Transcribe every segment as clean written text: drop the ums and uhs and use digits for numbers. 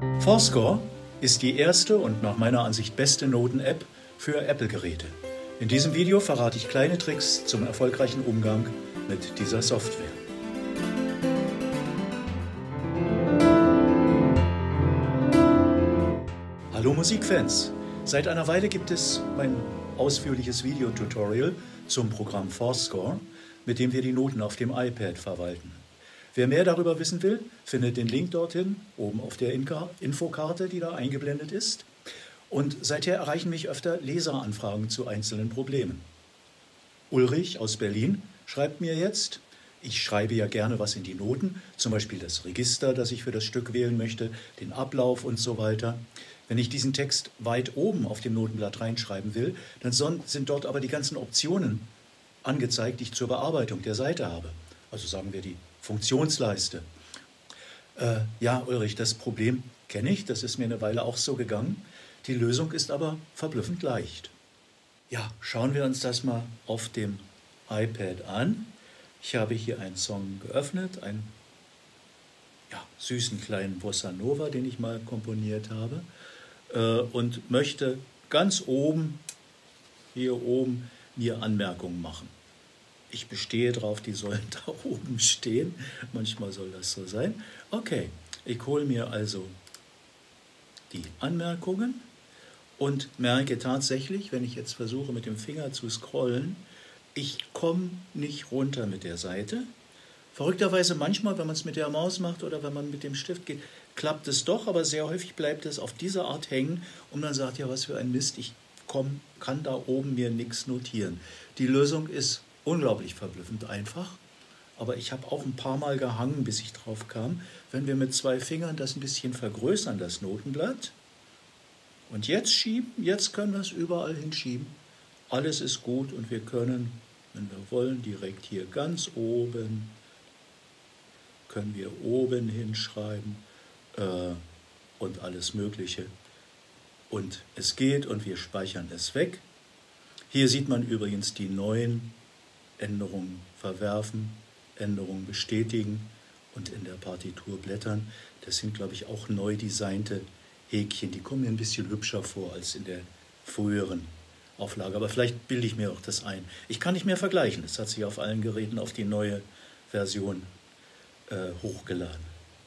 ForScore ist die erste und nach meiner Ansicht beste Noten-App für Apple-Geräte. In diesem Video verrate ich kleine Tricks zum erfolgreichen Umgang mit dieser Software. Hallo Musikfans! Seit einer Weile gibt es mein ausführliches Videotutorial zum Programm ForScore, mit dem wir die Noten auf dem iPad verwalten. Wer mehr darüber wissen will, findet den Link dorthin, oben auf der Infokarte, die da eingeblendet ist. Und seither erreichen mich öfter Leseranfragen zu einzelnen Problemen. Ulrich aus Berlin schreibt mir jetzt: Ich schreibe ja gerne was in die Noten, zum Beispiel das Register, das ich für das Stück wählen möchte, den Ablauf und so weiter. Wenn ich diesen Text weit oben auf dem Notenblatt reinschreiben will, dann sind dort aber die ganzen Optionen angezeigt, die ich zur Bearbeitung der Seite habe. Also sagen wir die Funktionsleiste. Ja, Ulrich, das Problem kenne ich, das ist mir eine Weile auch so gegangen. Die Lösung ist aber verblüffend leicht. Ja, schauen wir uns das mal auf dem iPad an. Ich habe hier einen Song geöffnet, einen süßen kleinen Bossa Nova, den ich mal komponiert habe, und möchte ganz oben, hier oben, mir Anmerkungen machen. Ich bestehe drauf, die sollen da oben stehen. Manchmal soll das so sein. Okay, ich hole mir also die Anmerkungen und merke tatsächlich, wenn ich jetzt versuche, mit dem Finger zu scrollen, ich komme nicht runter mit der Seite. Verrückterweise manchmal, wenn man es mit der Maus macht oder wenn man mit dem Stift geht, klappt es doch, aber sehr häufig bleibt es auf diese Art hängen und man sagt, ja, was für ein Mist, ich kann da oben mir nichts notieren. Die Lösung ist unglaublich verblüffend einfach, aber ich habe auch ein paar Mal gehangen, bis ich drauf kam. Wenn wir mit 2 Fingern das ein bisschen vergrößern, das Notenblatt, und jetzt schieben, jetzt können wir es überall hinschieben. Alles ist gut und wir können, wenn wir wollen, direkt hier ganz oben, können wir oben hinschreiben und alles Mögliche. Und es geht und wir speichern es weg. Hier sieht man übrigens die neuen Änderungen verwerfen, Änderungen bestätigen und in der Partitur blättern. Das sind, glaube ich, auch neu designte Häkchen. Die kommen mir ein bisschen hübscher vor als in der früheren Auflage. Aber vielleicht bilde ich mir auch das ein. Ich kann nicht mehr vergleichen. Es hat sich auf allen Geräten auf die neue Version hochgeladen.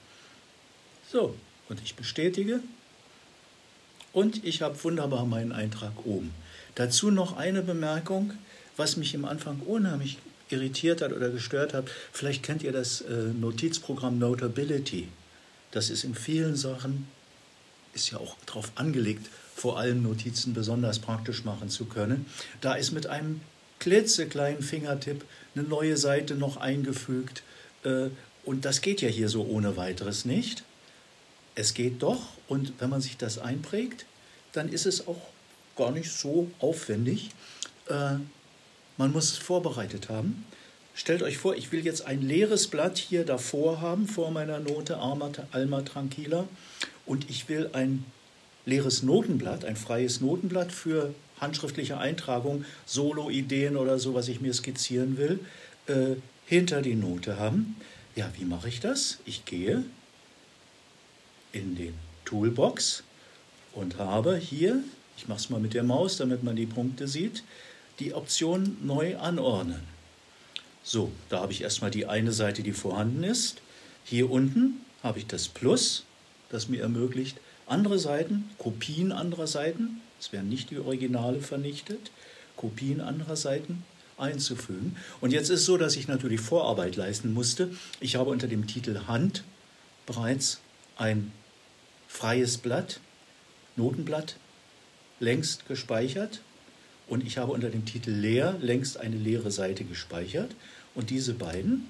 So, und ich bestätige. Und ich habe wunderbar meinen Eintrag oben. Dazu noch eine Bemerkung, was mich am Anfang unheimlich irritiert hat oder gestört hat. Vielleicht kennt ihr das Notizprogramm Notability. Das ist in vielen Sachen, ist ja auch darauf angelegt, vor allem Notizen besonders praktisch machen zu können. Da ist mit einem klitzekleinen Fingertipp eine neue Seite noch eingefügt. Und das geht ja hier so ohne weiteres nicht. Es geht doch, und wenn man sich das einprägt, dann ist es auch gar nicht so aufwendig. Man muss es vorbereitet haben. Stellt euch vor, ich will jetzt ein leeres Blatt hier davor haben, vor meiner Note Alma Tranquilla, und ich will ein leeres Notenblatt, ein freies Notenblatt für handschriftliche Eintragung, Solo-Ideen oder so, was ich mir skizzieren will, hinter die Note haben. Ja, wie mache ich das? Ich gehe in den Toolbox und habe hier, ich mache es mal mit der Maus, damit man die Punkte sieht, die Option Neu anordnen. So, da habe ich erstmal die eine Seite, die vorhanden ist. Hier unten habe ich das Plus, das mir ermöglicht, andere Seiten, Kopien anderer Seiten, es werden nicht die Originale vernichtet, Kopien anderer Seiten einzufügen. Und jetzt ist es so, dass ich natürlich Vorarbeit leisten musste. Ich habe unter dem Titel Hand bereits ein freies Blatt, Notenblatt, längst gespeichert. Und ich habe unter dem Titel Leer längst eine leere Seite gespeichert. Und diese beiden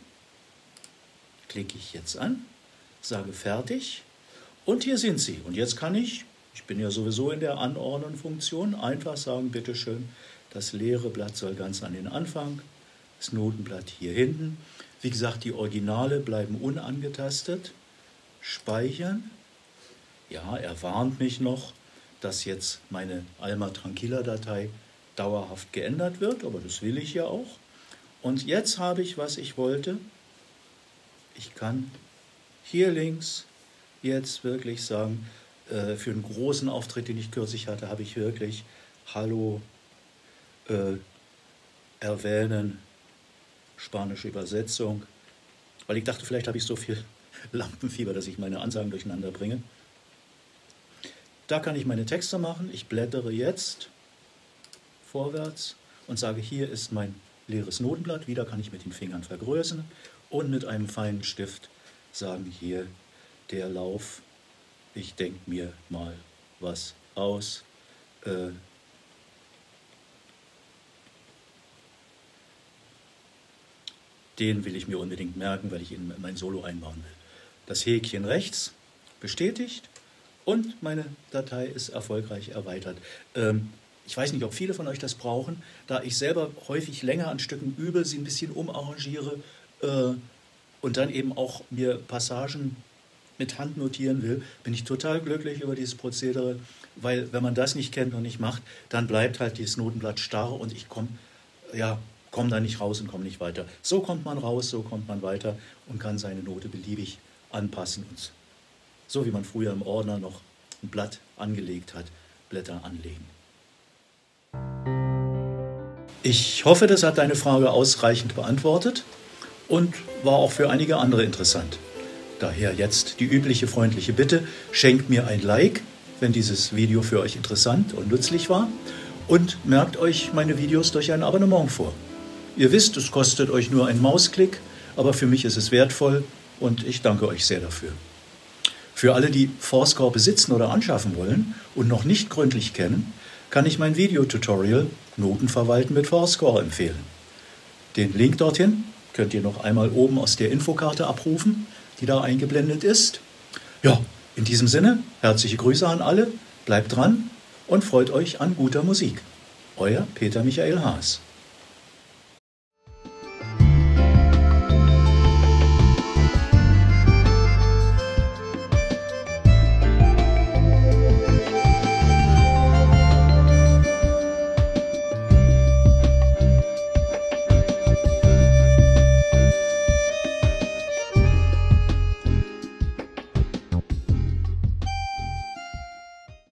klicke ich jetzt an, sage fertig. Und hier sind sie. Und jetzt kann ich bin ja sowieso in der Anordnen-Funktion, einfach sagen, bitteschön, das leere Blatt soll ganz an den Anfang, das Notenblatt hier hinten. Wie gesagt, die Originale bleiben unangetastet. Speichern. Ja, er warnt mich noch, dass jetzt meine Alma Tranquilla-Datei dauerhaft geändert wird, aber das will ich ja auch. Und jetzt habe ich, was ich wollte. Ich kann hier links jetzt wirklich sagen, für einen großen Auftritt, den ich kürzlich hatte, habe ich wirklich Hallo erwähnen, spanische Übersetzung, weil ich dachte, vielleicht habe ich so viel Lampenfieber, dass ich meine Ansagen durcheinander bringe. Da kann ich meine Texte machen. Ich blättere jetzt vorwärts und sage, hier ist mein leeres Notenblatt. Wieder kann ich mit den Fingern vergrößern und mit einem feinen Stift sagen, hier der Lauf. Ich denke mir mal was aus. Den will ich mir unbedingt merken, weil ich ihn in mein Solo einbauen will. Das Häkchen rechts bestätigt und meine Datei ist erfolgreich erweitert. Ich weiß nicht, ob viele von euch das brauchen, da ich selber häufig länger an Stücken übe, sie ein bisschen umarrangiere und dann eben auch mir Passagen mit Hand notieren will, bin ich total glücklich über dieses Prozedere, weil wenn man das nicht kennt und nicht macht, dann bleibt halt dieses Notenblatt starr und ich komme da nicht raus und komme nicht weiter. So kommt man raus, so kommt man weiter und kann seine Note beliebig anpassen. Und so wie man früher im Ordner noch ein Blatt angelegt hat, Blätter anlegen. Ich hoffe, das hat deine Frage ausreichend beantwortet und war auch für einige andere interessant. Daher jetzt die übliche freundliche Bitte, schenkt mir ein Like, wenn dieses Video für euch interessant und nützlich war und merkt euch meine Videos durch ein Abonnement vor. Ihr wisst, es kostet euch nur einen Mausklick, aber für mich ist es wertvoll und ich danke euch sehr dafür. Für alle, die Fourscore besitzen oder anschaffen wollen und noch nicht gründlich kennen, kann ich mein Videotutorial Noten verwalten mit Fourscore empfehlen. Den Link dorthin könnt ihr noch einmal oben aus der Infokarte abrufen, die da eingeblendet ist. Ja, in diesem Sinne, herzliche Grüße an alle, bleibt dran und freut euch an guter Musik. Euer Peter Michael Haas.